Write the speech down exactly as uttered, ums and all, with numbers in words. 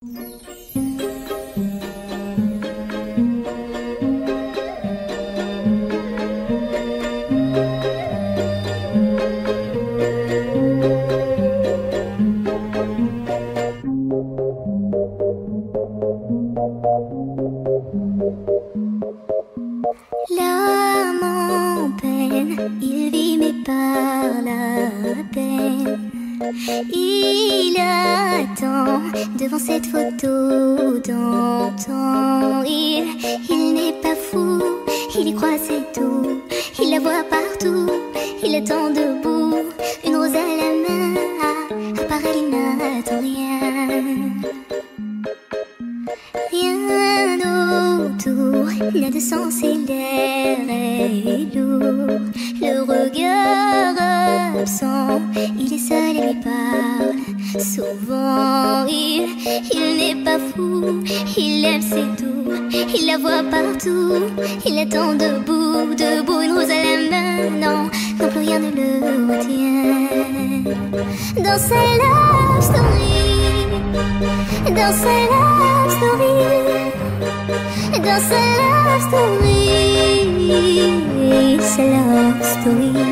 L'âme en peine, il vit mais par la peine. Il attend devant cette photo d'antan. Il, il n'est pas fou, il y croit c'est tout. Il la voit partout, il attend debout, une rose à la main. À, à part elle, il n'attend rien. Rien autour n'a de sens et l'air est lourd. Le regard absent, il est seul et lui parle souvent. Il, il n'est pas fou, il aime c'est tout. Il la voit partout, il attend debout, debout, une rose à la main. Non, non plus rien ne le retient. Dans sa love story, dans sa love story, dans sa love story, sa love story.